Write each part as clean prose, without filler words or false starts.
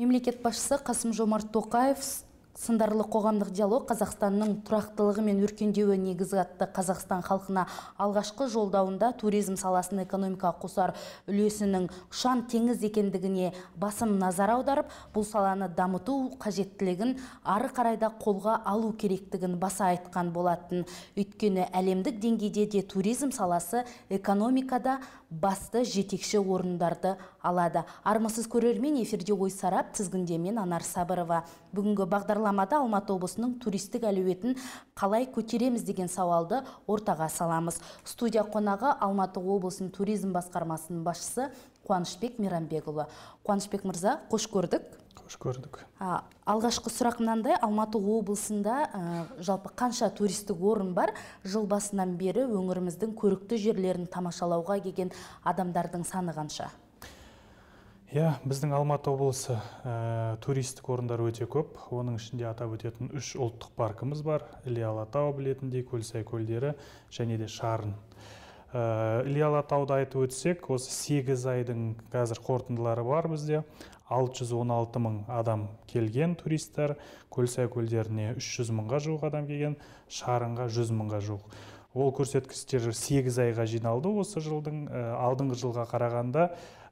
Мемлекет басшысы Қасым-Жомарт Тоқаев сындарлы қоғамдық диалог Қазақстанның тұрақтылығы мен өркендеуі негізі атты Қазақстан халқына алғашқы жолдауында туризм саласын экономикаға қосар үлесінің ұшан теңіз екендігіне басым назар аударып, бұл саланы дамыту қажеттілігін ары қарайда қолға алу керектігін баса айтқан болатын. Өйткені әлемдік деңгейде де туризм саласы экономикада басты жетекші орындарды алады. Армысыз көрермен, эфирде ой сарап, тізгіндемен Анар Сабырова. Бүгінгі бағдарламада Алматы облысының туристік әлеуетін қалай көтереміз деген сауалды ортаға саламыз. Студия қонағы Алматы облысының туризм басқармасының басшысы Қуанышбек Мейрамбекұлы. Қуанышбек мырза, қош көрдік. Қош көрдік. Алғашқы сұрақ мынандай: Алматы облысында жалпы қанша туристік орын бар? Жыл басынан бері өңіріміздің көрікті жерлерін тамашалауға келген адамдардың саны қанша? Біздің Алматы облысы туристік орындар өте көп. Оның ішінде атап өтетін 3 ұлттық паркымыз бар. Іле-Алатау білетіндей, Көлсай көлдері және де Шарын. Іле-Алатауды айтып өтсек, осы 8 айдың қазір қорытындылары бар бізде. 616 мың адам келген туристер, Көлсай көлдеріне 300 мыңға жуық адам келген, Шарынға 100 мыңға жуық. Ол көрсеткіштер 8 айға жиналды осы жылдың. Алдыңғы жылға қарағанда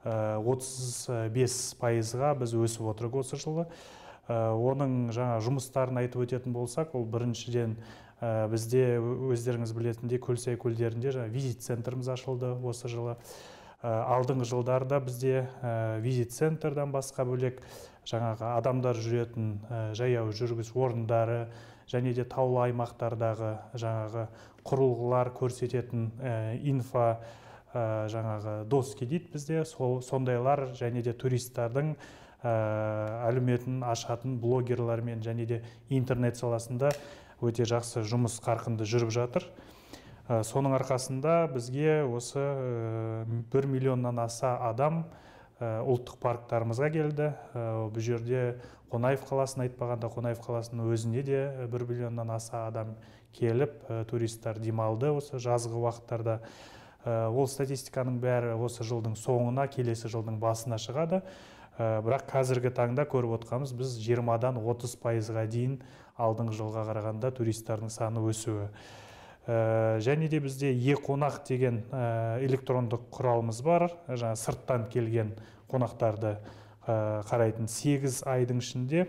35%-ға біз өсіп отырық осы жылы. Оның жаңа жұмыстарын айтып өтетін болсақ, ол біріншіден бізде өздеріңіз білетіндей Көлсай көлдерінде визит центріміз ашылды осы жылы. Алдыңғы жылдарда бізде визит центрдан басқа бөлек жаңағы адамдар жүретін жаяу жүргіш орындары және де таулы аймақтардағы жаңағы құрылғылар көрсететін инфо жаңағы доски дейді бізде, сондайлар және де туристердің әлеуметін ашатын блогерлармен және де интернет саласында өте жақсы жұмыс қарқынды жүріп жатыр. Соның арқасында бізге осы 1 миллионнан аса адам ұлттық парктарымызға келді. Бұл жерде Қонаев қаласын айтпағанда, Қонаев қаласының өзіне де 1 миллионнан аса адам келіп, туристер демалды осы жазғы уақыттарда. Ол статистиканың бәрі осы жылдың соңына, келесі жылдың басына шығады. Бірақ қазіргі таңда көріп отқанымыз, біз 20-дан 30%-ға дейін алдыңғы жылға қарағанда туристердің саны өсуі. Және де бізде e-қонақ деген электрондық құралымыз бар. Сырттан келген қонақтарды қарайтын 8 айдың ішінде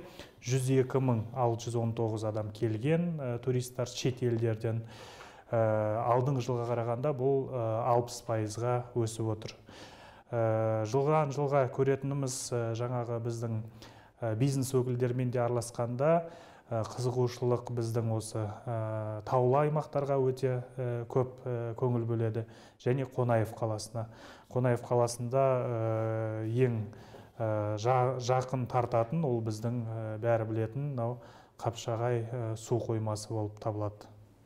102.619 адам келген туристер шет елдерден. Алдыңғы жылға қарағанда бұл 60%-ға өсіп отыр. Жылған жылға көретініміз жаңағы біздің бизнес өкілдермен де араласқанда қызығушылық біздің осы таулы аймақтарға өте көп көңіл бөледі және Қонаев қаласына. Қонаев қаласында ең жақын тартатын ол біздің бәрі білетін Қапшағай су қоймасы болып табылады.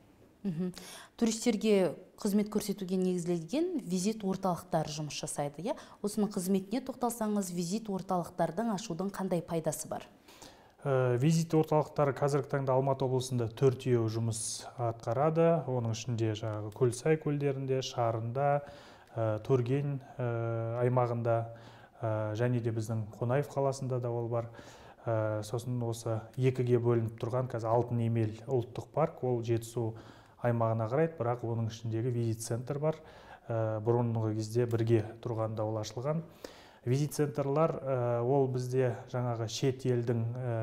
Туристерге қызмет көрсетуге негізделген визит орталықтары жұмыс жасайды. Осының қызметіне тоқталсаңыз, визит орталықтардың ашудың қандай пайдасы бар? Визит орталықтары қазіргі таңда Алматы облысында 4 жұмыс атқарады. Оның ішінде Көлсай көлдерінде, Шарында, Турген аймағында және де біздің Қонаев қаласында да ол бар. Сосын осы 2-ге бөлініп тұрған қазір Алтын Емел ұлттық парк, ол Жетісу аймағына қарайды, бірақ оның ішіндегі визит центр бар. Бұрынғы кезде бірге тұрғанда ол ашылған. Визит центрлар ол бізде жаңағы шет елдің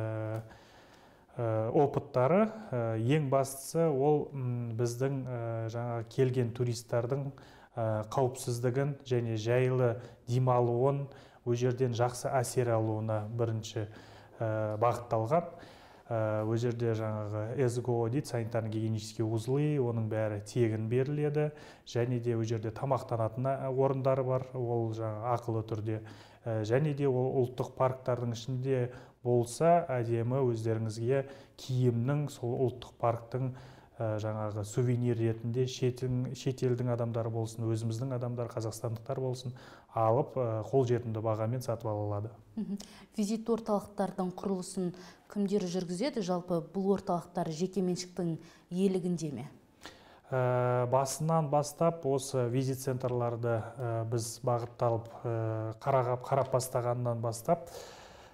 опыттары. Ең бастысы ол біздің жаңағы келген туристердің қауіпсіздігін және жайлы демалуын, ол жерден жақсы әсер алуына бірінші бағытталған. Ол жерде жаңағы СГО дейді, санитарно-гигиенические узлы, оның бәрі тегін беріледі. Және де ол жерде тамақтанатын орындары бар, ол жаңағы ақылы түрде. Және де ол ұлттық парктардың ішінде болса, әдемі өздеріңізге киімнің сол ұлттық парктың жаңағы сувенир ретінде шет елдің адамдары болсын, өзіміздің адамдар, қазақстандықтар болсын, алып қолжетімді бағамен сатып ала алады. Визит орталықтардың құрылысын кімдер жүргізеді? Жалпы бұл орталықтар жеке меншіктің иелігінде ме? Басынан бастап осы визит центрларды біз бағытталып қарап бастағаннан бастап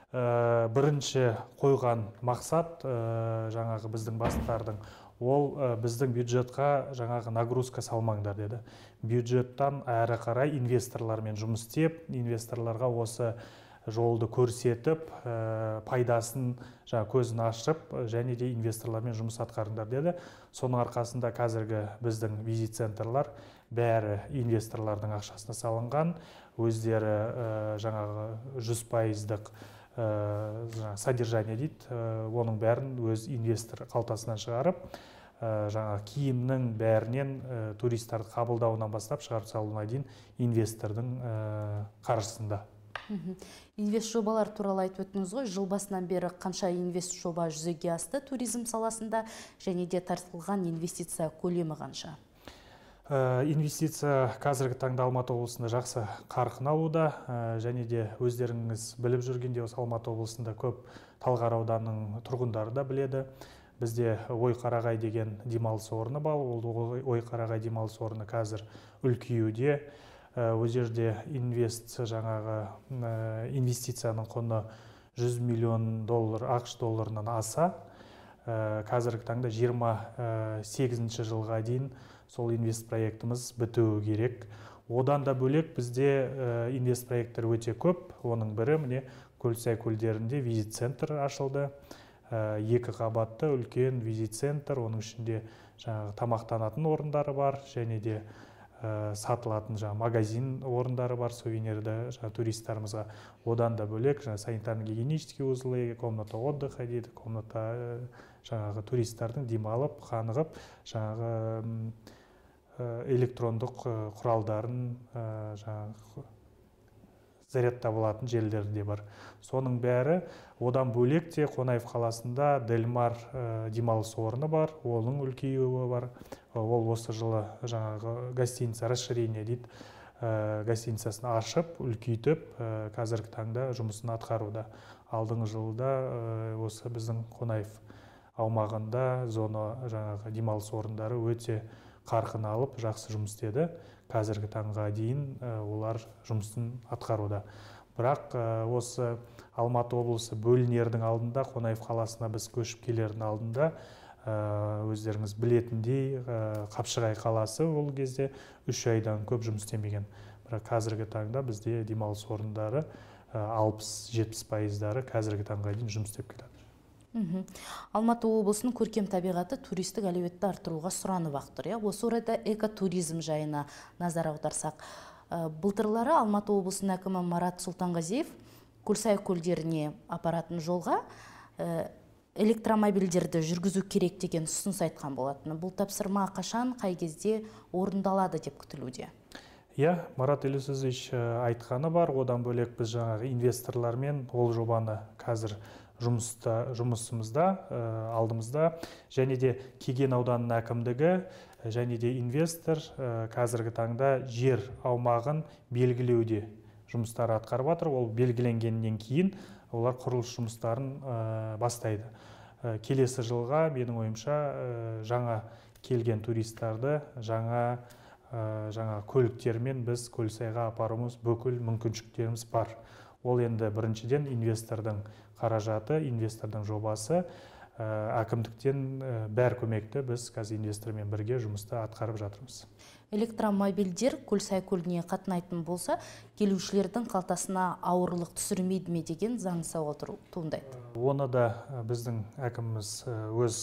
бірінші қойған мақсат жаңағы біздің бастықтардың ол біздің бюджетқа жаңағы нагрузка салмаңдар деді. Бюджеттан әрі қарай инвесторлармен жұмыс істеп, инвесторларға осы жолды көрсетіп, пайдасын көзін ашып, және де инвесторлармен жұмыс атқарыңдар деді. Соның арқасында қазіргі біздің визит-центрлар бәрі инвесторлардың ақшасына салынған, өздері жаңағы 100%-дық содержание дейді, оның бәрін өз инвестор қалтасынан шығарып, жаңа киімнің бәрінен туристарды қабылдауынан бастап шығарып салуына дейін инвестордың қаржысында. Инвест жобалар туралы айтып өттіңіз ғой, жыл басынан бері қанша инвест жоба жүзеге асты туризм саласында, және де тартылған инвестиция көлемі қанша? Инвестиция қазіргі таңда Алматы облысында жақсы қарқын алуда, және де өздеріңіз біліп жүргенде осы Алматы облысында көп Талғар ауданының тұрғындары да біледі. Бізде Ой-Қарағай деген демалыс орны бар, ол Ой-Қарағай демалыс орны қазір үлкеюде. Ол жерде инвестицияның құны $100 миллион ақш долларынан аса. Қазіргі таңда 28 жылға дейін сол инвест проектіміз бітуі керек. Одан да бөлек бізде инвест проекттер өте көп. Оның бірі міне Көлсай көлдерінде визит-центр ашылды. 2 қабатты үлкен визит-центр, оның ішінде тамақтанатын орындары бар, және де сатылатын магазин орындары бар, сувенирді туристарымызға. Одан да бөлек санитарно-гигиенический узлы, комната отдыха дейді, комната туристардың демалып, қанығып, электрондық құралдарын зарядта болатын жерлері де бар. Соның бәрі, одан бөлек те Қонаев қаласында Дельмар демалыс орны бар, оның үлкеюі бар. Ол осы жылы гостиница расширение дейді, гостиницасын ашып, үлкейтіп, қазіргі таңда жұмысын атқаруда. Алдыңғы жылда осы біздің Қонаев аумағында зона демалыс орындары өте қарқын алып, жақсы жұмыс істеді. Қазіргі таңға дейін олар жұмысын атқаруда. Бірақ осы Алматы облысы бөлінердің алдында, Қонаев қаласына біз көшіп келердің алдында, өздеріңіз білетіндей, Қапшығай қаласы ол кезде 3 айдан көп жұмыс істемеген. Бірақ қазіргі таңда бізде демалыс орындары 60-70%-дары қазіргі таңға дейін жұмыс істеп келеді. Алматы облысының көркем табиғаты туристік әлеуетті арттыруға сұранып ақтыр. Осы орайда экотуризм жайына назар аударсақ, былтырлары Алматы облысының әкімі Марат Сұлтанғазиев Көлсай көлдеріне апаратын жолға электромобильдерді жүргізу керек деген ұсыныс айтқан болатын. Бұл тапсырма қашан, қай кезде орындалады деп күтілуде? Марат Елеусізович айтқаны бар. Одан бөлек біз инвесторлармен ол жобаны қазір жұмысымызда, алдымызда, және де Кеген ауданының әкімдігі, және де инвестор қазіргі таңда жер аумағын белгілеуде жұмыстары атқарып жатыр. Ол белгіленгеннен кейін олар құрылыс жұмыстарын бастайды. Келесі жылға, менің ойымша, жаңа келген туристарды жаңа көліктермен біз Көлсайға апаруымыз бүкіл мүмкіншіліктеріміз бар. Ол енді біріншіден инвестордың қаражаты, инвестордың жобасы, әкімдіктен бәр көмекті біз қазір инвестормен бірге жұмысты атқарып жатырмыз. Электромобильдер Көлсай көліне қатынайтын болса, келушілердің қалтасына ауырлық түсірмейді ме деген заң сауал туындайды. Оны да біздің әкіміміз өз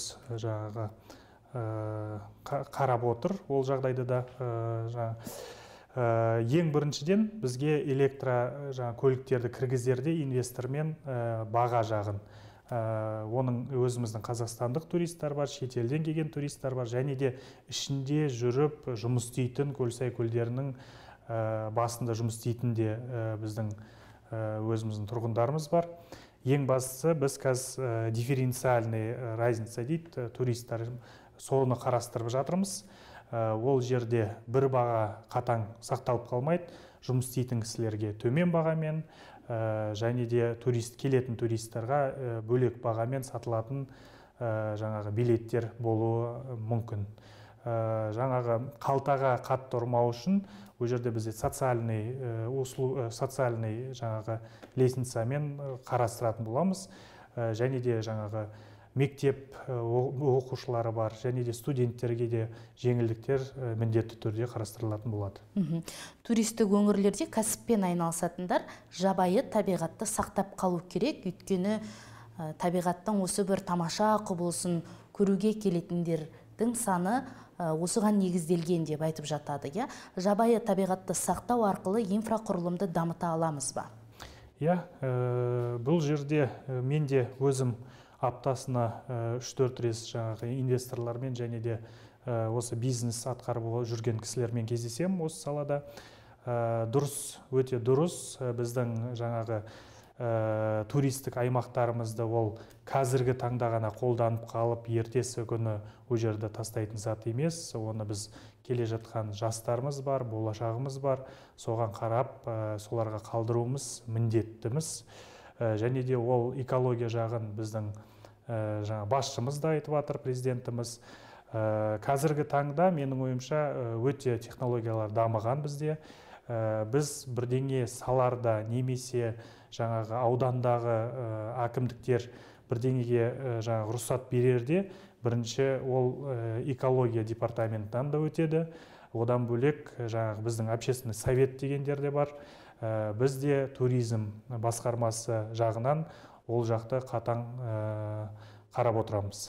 қарап отыр. Ол жағдайды да ең біріншіден бізге көліктерді кіргізерде инвестормен баға жағын. Оның өзіміздің қазақстандық туристер бар, шетелден келген туристер бар, және де ішінде жүріп жұмыс істейтін Көлсай көлдерінің басында жұмыс істейтін де біздің өзіміздің тұрғындарымыз бар. Ең бастысы біз қазір дифференциальный разница дейді, туристер соны қарастырып жатырмыз. Ол жерде бір баға қатаң сақталып қалмайды, жұмыс істейтін кісілерге төмен бағамен, және де келетін туристарға бөлек бағамен сатылатын билеттер болуы мүмкін. жаңағы қалтаға қатты ұрмау үшін ол жерде бізде социальный жаңағы лестницамен қарастыратын боламыз. Және де жаңағы мектеп оқушылары бар, және де студенттерге де жеңілдіктер міндетті түрде қарастырылатын болады. Туристік өңірлерде кәсіппен айналысатындар жабайы табиғатты сақтап қалу керек, өйткені табиғаттың осы бір тамаша құбылысын көруге келетіндердің саны осыған негізделген деп айтып жатады. Жабайы табиғатты сақтау арқылы инфрақұрылымды дамыта аламыз ба? Бұл жерде мен де өзім аптасына 3-4 рет жаңағы инвесторлармен және де осы бизнес атқарып жүрген кісілермен кездесем осы салада. Өте дұрыс біздің жаңағы туристік аймақтарымызды ол қазіргі таңда ғана қолданып қалып, ертесі күні ол жерді тастайтын зат емес. Оны біз келе жатқан жастарымыз бар, болашағымыз бар. Соған қарап, соларға қалдыруымыз міндеттіміз. Және де ол экология жағын біздің басшымыз да айтып жатыр, президентіміз. Қазіргі таңда менің ойымша өте технологиялар дамыған бізде. Біз бірдеңе саларда немесе жаңағы аудандағы әкімдіктер бірдеңеге жаңағы рұқсат берерде бірінші ол экология департаментінен да өтеді. Одан бөлек жаңағы біздің общественный совет дегендер де бар. Бізде туризм басқармасы жағынан ол жақты қатаң қарап отырамыз.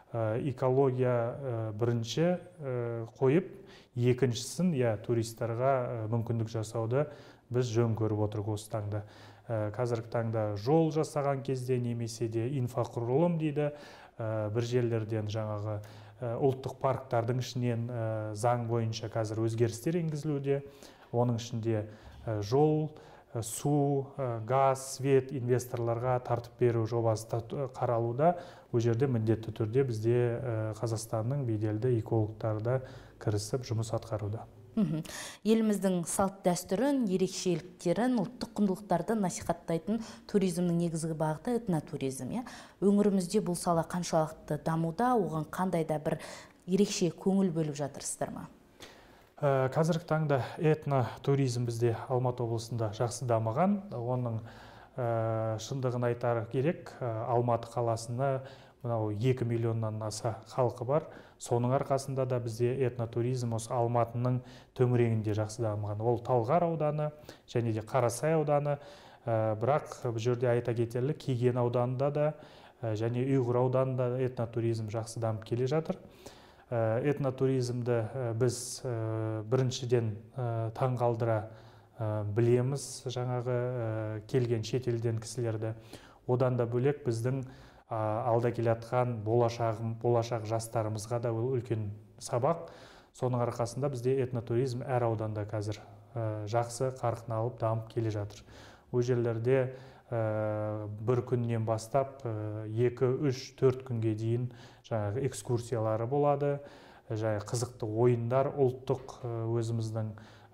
Экология бірінші қойып, екіншісін туристарға мүмкіндік жасауды біз жөн көріп отырық осы таңда. Қазіргі таңда жол жасаған кезде немесе де инфрақұрылым дейді, бір жерлерден жаңағы ұлттық парктардың ішінен заң бойынша қазір өзгерістер енгізілуде. Оның ішінде жол, су, газ, свет инвесторларға тартып беру жобасы қаралуда. Ол жерде міндетті түрде бізде Қазақстанның беделді экологтары кірісіп жұмыс атқаруда. Еліміздің салт дәстүрін, ерекшеліктерін, ұлттық құндылықтарды насихаттайтын туризмнің негізгі бағыты этнотуризм. Өңірімізде бұл сала қаншалықты дамуда, оған қандай да бір ерекше көңіл бөліп жатырсыздар ма? Қазіргі таңда этнотуризм бізде Алматы облысында жақсы дамыған. Оның шындығын айтар керек, Алматы қаласында 2 миллионнан аса халқы бар. Соның арқасында да бізде этнотуризм осы Алматының төңірегінде жақсы дамыған. Ол Талғар ауданы және де Қарасай ауданы. Бірақ бұл жерде айта кетерлік, Кеген ауданында да және Ұйғыр ауданында этнотуризм жақсы дамып келе жатыр. Этнотуризмді біз біріншіден таңғалдыра білеміз жаңағы келген шетелден кісілерді. Одан да бөлек біздің алда келатқан болашақ жастарымызға да үлкен сабақ. Соның арқасында бізде этнотуризм әр ауданда қазір жақсы қарқын алып дамып келе жатыр. Ол жерлерде бір күннен бастап 2-3-4 күнге дейін жаңағы экскурсиялары болады. Қызықты ойындар, ұлттық өзіміздің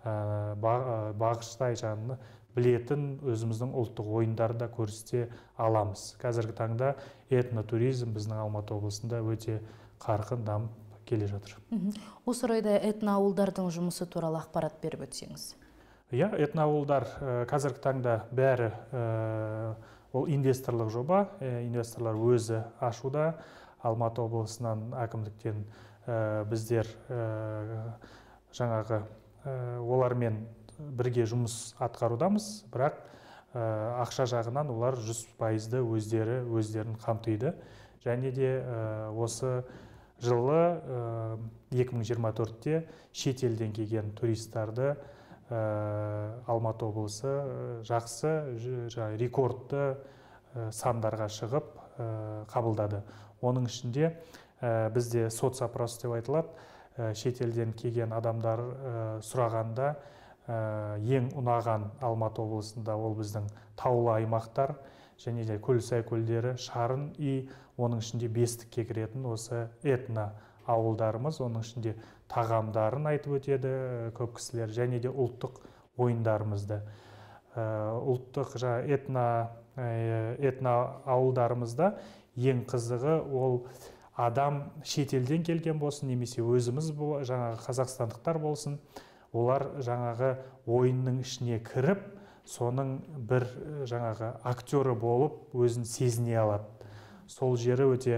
бағыштай жанны білетін өзіміздің ұлттық ойындарды көрсете аламыз. Қазіргі таңда этнотуризм біздің Алматы облысында өте қарқын дамып келе жатыр. Осы орайда этноауылдардың жұмысы туралы ақпарат беріп өтсеңіз. Этноауылдар қазіргі таңда бәрі ол инвесторлық жоба, инвесторлар өзі ашуда. Алматы облысынан әкімдіктен біздер жаңағы олармен бірге жұмыс атқарудамыз, бірақ ақша жағынан олар 100%-ді өздерін қамтиды. Және де осы жылы 2024-те шетелден келген туристарды Алматы облысы жақсы рекордты сандарға шығып қабылдады. Оның ішінде бізде соцопрос деп айтылады. Шетелден келген адамдар сұрағанда ең ұнаған Алматы облысында ол біздің таулы аймақтар және де Көлсай көлдері, Шарын и оның ішінде бестікке кіретін осы этно ауылдарымыз. Оның ішінде тағамдарын айтып өтеді көп кісілер, және де ұлттық ойындарымызды. Ұлттық этно ауылдарымызда ең қызығы ол адам шетелден келген болсын, немесе өзіміз жаңағы қазақстандықтар болсын, олар жаңағы ойынның ішіне кіріп, соның бір жаңағы актері болып өзін сезіне алады. Сол жері өте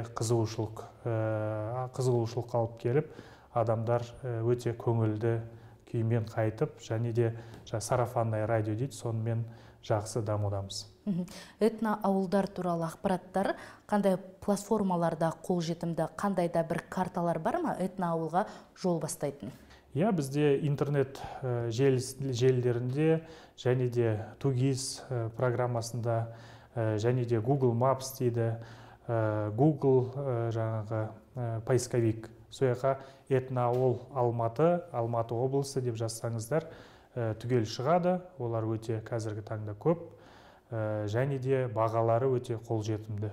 қызығушылық алып келіп, адамдар өте көңілді күймен қайтып, және де сарафанный радио дейді, сонымен жақсы дамудамыз. Этно ауылдар туралы ақпараттар қандай платформаларда қолжетімді, қандай да бір карталар бар ма этно ауылға жол бастайтын? Иә, бізде интернет желілерінде, және де Тугис программасында, және де Google Maps дейді, Google жаңағы поисковик. Сояқа этно ауыл Алматы облысы деп жазсаңыздар түгел шығады. Олар өте қазіргі таңда көп, және де бағалары өте қолжетімді.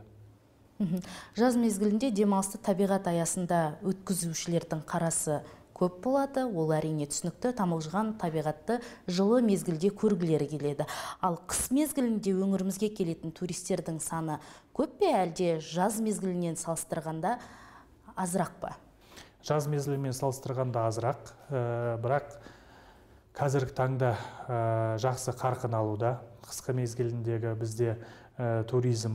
Жаз мезгілінде демалысты табиғат аясында өткізушілердің қарасы көп болады. Ол әрине түсінікті, тамылжыған табиғатты жылы мезгілде көргілері келеді. Ал қыс мезгілінде өңірімізге келетін туристердің саны көп пе, әлде жаз мезгілінен салыстырғанда азырақ па? Жаз мезгілімен салыстырғанда азырақ, бірақ қазіргі таңда жақсы қарқын алуда. Қысқы мезгіліндегі бізде туризм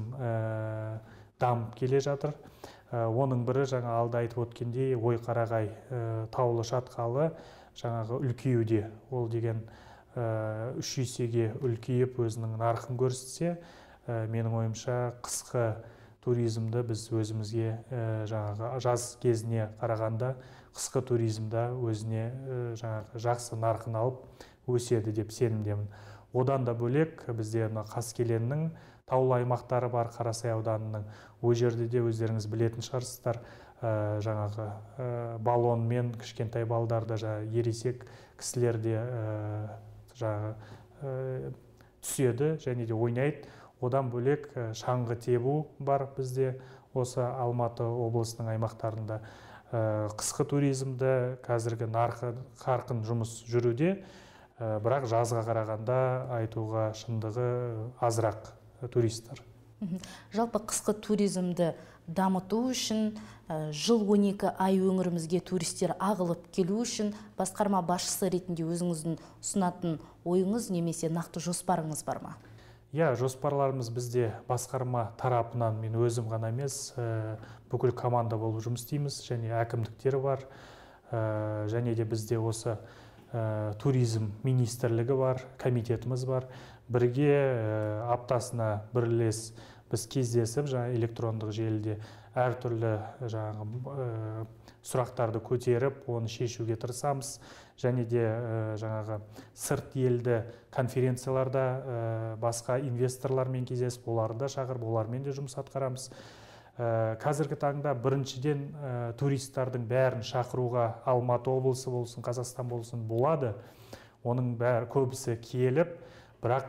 дамып келе жатыр. Оның бірі жаңа алда айтып өткендей Ой-Қарағай таулы шатқалы жаңағы үлкеюде. Ол деген 3 есеге үлкейіп өзінің нарқын көрсетсе, менің ойымша қысқы туризмді біз өзімізге жаңағы жаз кезіне қарағанда қысқы туризмда өзіне жаңағы жақсы нарқын алып өседі деп сенімдемін. Одан да бөлек бізде Қаскеленнің таулы аймақтары бар, Қарасай ауданының. Ол жерде де өздеріңіз білетін шығарсыздар, жаңағы балонмен кішкентай балдарда ересек кісілер де түседі және де ойнайды. Одан бөлек шаңғы тебу бар бізде осы Алматы облысының аймақтарында. Қысқы туризмді қазіргі қарқын жұмыс жүруде, бірақ жазға қарағанда айтуға шындығы азырақ туристер. Жалпы қысқы туризмді дамыту үшін жыл 12 ай өңірімізге туристер ағылып келу үшін басқарма басшысы ретінде өзіңіздің ұсынатын ойыңыз немесе нақты жоспарыңыз бар ма? Иә, жоспарларымыз бізде басқарма тарапынан, мен өзім ғана емес, бүкіл команда болып жұмыс істейміз, және әкімдіктері бар, және де бізде осы туризм министрлігі бар, комитетіміз бар. Бірге аптасына бірлес біз кездесіп, электрондық желіде әртүрлі сұрақтарды көтеріп, оны шешуге тырысамыз. Және де сырт елді конференцияларда басқа инвесторлармен кездесіп, оларды шақырып, олармен де жұмыс атқарамыз. Қазіргі таңда біріншіден туристардың бәрін шақыруға Алматы облысы болсын, Қазақстан болсын болады. Оның бәрі көбісі келіп, бірақ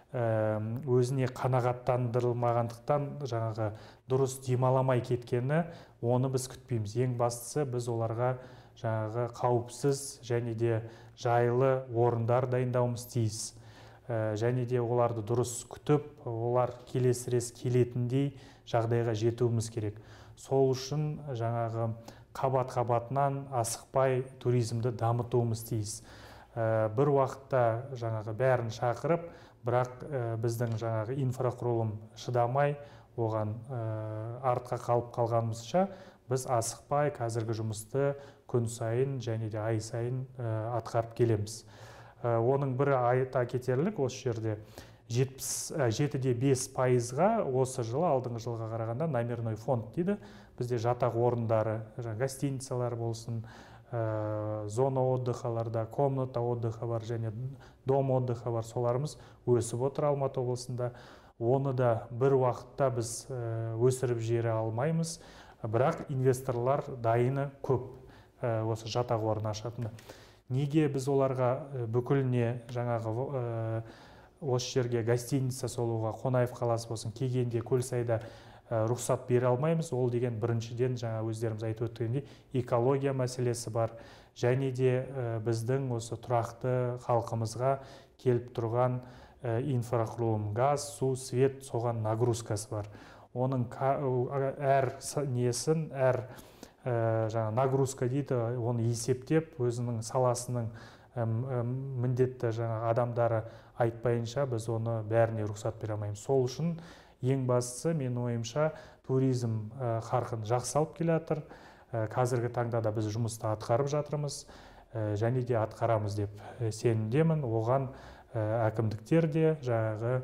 өзіне қанағаттандырылмағандықтан дұрыс демаламай кеткені, оны біз күтпейміз. Ең бастысы біз оларға қауіпсіз және де жайлы орындар дайындауымыз тиіс. Және де оларды дұрыс күтіп, олар келесі рет келетіндей жағдайға жетуіміз керек. Сол үшін қабат-қабатынан асықпай туризмді дамытуымыз тиіс. Бір уақытта бәрін шақырып, бірақ біздің инфрақұрылым шыдамай, оған артқа қалып қалғанымызша, біз асықпай қазіргі жұмысты күн сайын және де ай сайын атқарып келеміз. Оның бірі айта кетерлік, осы жерде 7,5%-ға осы жылы алдыңғы жылға қарағанда номерной фонд дейді. Бізде жатақ орындары, гостиницалар болсын, зона отдыхаларда, комната отдыха бар және дом отдыха бар, соларымыз өсіп отыр Алматы облысында. Оны да бір уақытта біз өсіріп жібере алмаймыз, бірақ инвесторлар дайыны көп осы жатақ орын ашатыны. Неге біз оларға бүкіліне осы жерге гостиница солуға, Қонаев қаласы болсын, Кегенде, Көлсайда рұқсат бере алмаймыз? Ол деген біріншіден өздеріміз айтып өткендей экология мәселесі бар, және де біздің осы тұрақты халқымызға келіп тұрған инфрақұрылым, газ, су, свет, соған нагрузкасы бар. оның әр несін, әр жаңа нагрузка дейді, оны есептеп, өзінің саласының міндетті жаңа адамдары айтпайынша біз оны бәріне рұқсат бере алмаймыз. Сол үшін ең бастысы, менің ойымша, туризм қарқын жақсы алып келе жатыр. Қазіргі таңда да біз жұмысты атқарып жатырмыз, және де атқарамыз деп сенімдемін. Оған әкімдіктер де, жаңағы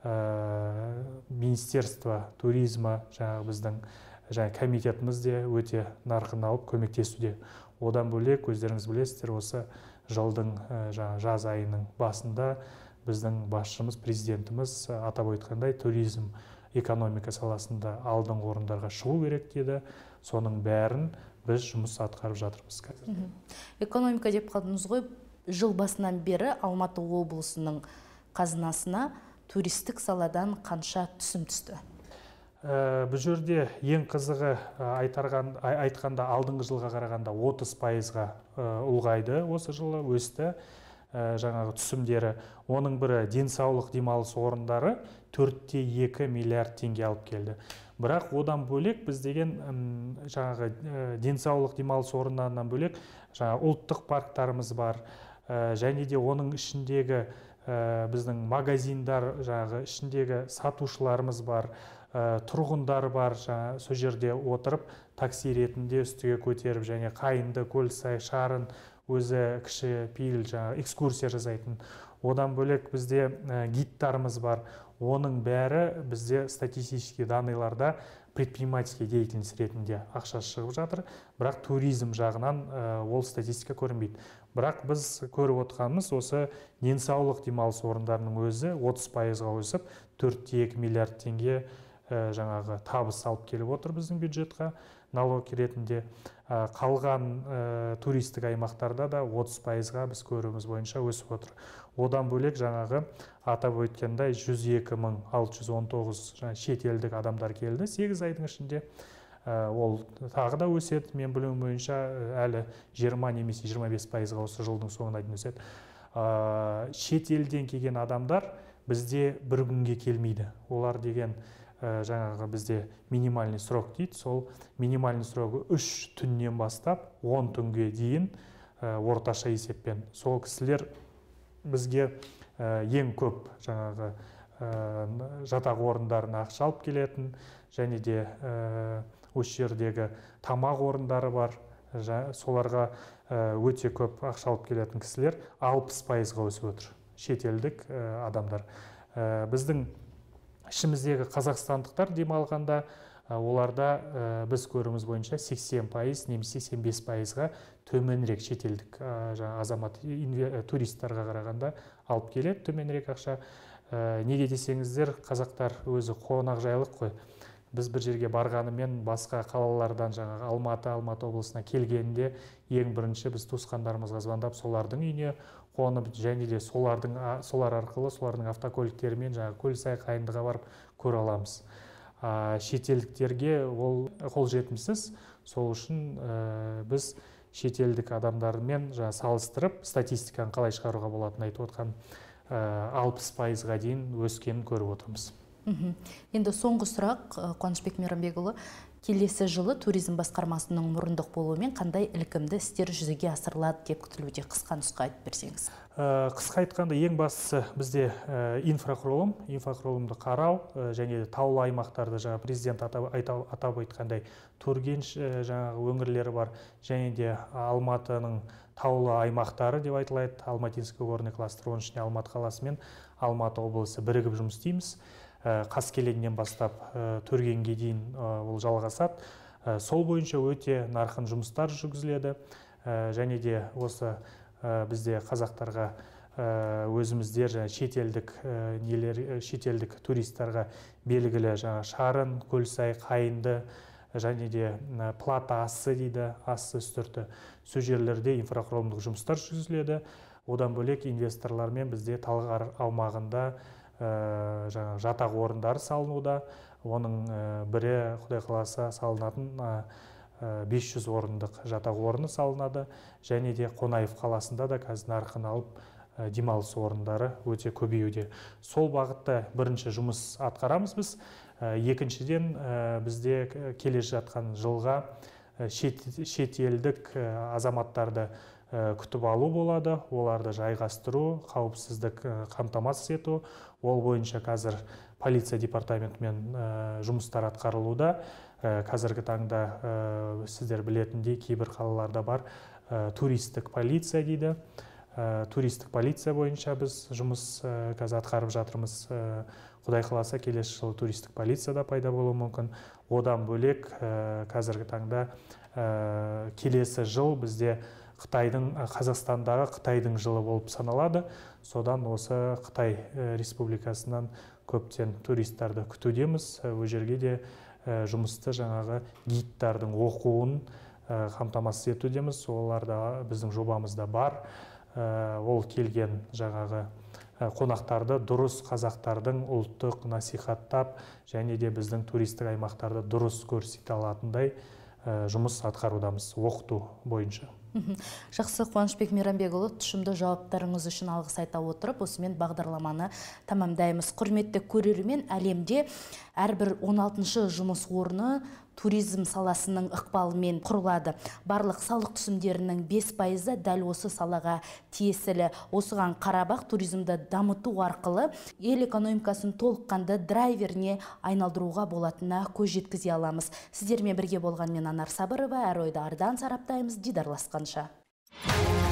министерство туризма, жаңағы біздің комитетіміз де өте нарқын алып көмектесуде. Одан бөлек, өздеріңіз білесіздер, осы жылдың жаз айының басында біздің басшымыз, президентіміз атап айтқандай, туризм экономика саласында алдыңғы орындарға шығу керек деді. Соның бәрін біз жұмыс атқарып жатырмыз қазір. Экономика деп қалдыңыз ғой, жыл басынан бері Алматы облысының қазынасына туристік саладан қанша түсім түсті? Бұл жерде ең қызығы айтқанда алдыңғы жылға қарағанда 30%-ға ұлғайды, осы жылы өсті жаңағы түсімдері. Оның бірі денсаулық демалыс орындары 4,2 миллиард теңге алып келді. Бірақ одан бөлек біз деген жаңағы денсаулық демалыс орындарынан бөлек жаңағы ұлттық парктарымыз бар, және де оның ішіндегі біздің магазиндар, жаңағы ішіндегі сатушыларымыз бар, тұрғындар бар, сол жерде отырып такси ретінде үстіге көтеріп, және Қайынды, Көлсай, Шарын, өзі кіші пейіл экскурсия жасайтын. Одан бөлек бізде гидтарымыз бар. Оның бәрі бізде статистический данныйларда предпринимательский деятельность ретінде ақша шығып жатыр. Бірақ туризм жағынан ол статистика көрінбейді. Бірақ біз көріп отырғанымыз осы денсаулық демалыс орындарының өзі 30%-ға өсіп 4,2 миллиард теңге жаңағы табыс алып келіп отыр біздің бюджетқа налог ретінде. Қалған туристік аймақтарда да 30%-ға біз көруіміз бойынша өсіп отыр. Одан бөлек жаңағы атап өткендей 102.619 шетелдік адамдар келді 8 айдың ішінде. Ол тағы да өседі, мен білуім бойынша әлі 20 немесе 25%-ға осы жылдың соңына дейін өседі. Шетелден келген адамдар бізде бір күнге келмейді. Олар деген жаңағы бізде минимальный срок дейді. Сол минимальный сроғы 3 түннен бастап 10 түнге дейін орташа есеппен. Сол кісілер бізге ең көп жаңағы жатақ орындарына ақша алып келетін, және де осы жердегі тамақ орындары бар, соларға өте көп ақша алып келетін кісілер 60%-ға өсіп отыр, шетелдік адамдар. Біздің ішіміздегі қазақстандықтар демалғанда, оларда біз көруіміз бойынша 80% немесе 85%-ға төменірек шетелдік азамат туристарға қарағанда алып келеді, төменірек ақша. Неге десеңіздер, қазақтар өзі қонақ жайлық қой. Біз бір жерге барғанымен басқа қалалардан жаңағы Алматы облысына келгенде ең бірінші біз туысқандарымызға звондап солардың үйіне қонып, және де солар арқылы солардың автокөліктерімен жаңағы Көлсай, Қайындыға барып көре аламыз. Шетелдіктерге ол қолжетімсіз. Сол үшін біз шетелдік адамдармен салыстырып статистиканы қалай шығаруға болатынын айтып отқан 60%-ға дейін өскенін көріп отырмыз. Енді соңғы сұрақ, Қуанышбек Мейрамбекұлы, келесі жылы туризм басқармасының мұрындық болуымен қандай ілкімді істер жүзеге асырылады деп күтілуде? Қысқа нұсқа айтып берсеңіз. Қысқа айтқанда ең бастысы бізде инфрақұрылымды қарау, және таулы аймақтарды жаңа президент атап айтқандай Тургенш жаңағы өңірлері бар, және де Алматының таулы аймақтары деп айтылады. Алматинский горный кластер, оның ішінде Алматы қаласы мен Алматы облысы бірігіп жұмыс істейміз. Қаскелеңнен бастап Төргенге дейін ол жалғасады. Сол бойынша өте нарқын жұмыстар жүргізіледі, және де осы бізде қазақтарға өзіміздер шетелдік туристарға белгілі Шарын, Көлсай, Қайынды, және де Плата асы дейді, асы үстірті. Сол жерлерде инфрақұрылымдық жұмыстар жүргізіледі. Одан бөлек инвесторлармен бізде Талғар аумағында жатақ орындары салынуда. Оның бірі Құдай қаласа салынатын 500 орындық жатақ орны салынады. Және де Қонаев қаласында да қазір нарқын алып демалыс орындары өте көбеюде. Сол бағытта бірінші жұмыс атқарамыз біз. Екіншіден, бізде келе жатқан жылға шет елдік азаматтарды күтіп алу болады, оларды жайғастыру, қауіпсіздік қамтамасыз ету. Ол бойынша қазір полиция департаментімен жұмыстар атқарылуда. Қазіргі таңда сіздер білетіндей кейбір қалаларда бар туристік полиция дейді. Туристік полиция бойынша біз жұмыс қазір атқарып жатырмыз. Құдай қаласа келесі жылы туристік полиция да пайда болуы мүмкін. Одан бөлек қазіргі таңда келесі жыл бізде Қазақстандағы Қытайдың жылы болып саналады. Содан осы Қытай республикасынан көптен туристарды күтудеміз. Ол жерге де жұмысты жаңағы гидтардың оқуын қамтамасыз етудеміз. Олар да біздің жобамызда бар. Ол келген жаңағы қонақтарды дұрыс қазақтардың ұлттық насихаттап, және де біздің туристік аймақтарды дұрыс көрсете алатындай жұмыс атқарудамыз, оқыту бойынша. Жақсы, Қуанышбек Мейрамбекұлы, тұшымды жауаптарыңыз үшін алғыс айта отырып, осымен бағдарламаны тамамдаймыз. Құрметті көрермен, әлемде әрбір 16-шы жұмыс орны туризм саласының ықпалымен құрылады. Барлық салық түсімдерінің 5% дәл осы салаға тиесілі. Осыған қарабақ туризмді дамыту арқылы ел экономикасын толыққанды драйверіне айналдыруға болатынына көз жеткізе аламыз. Сіздермен бірге болған мен Анар Сабырова, әр ойды ардан сараптаймыз. Дидарласқанша.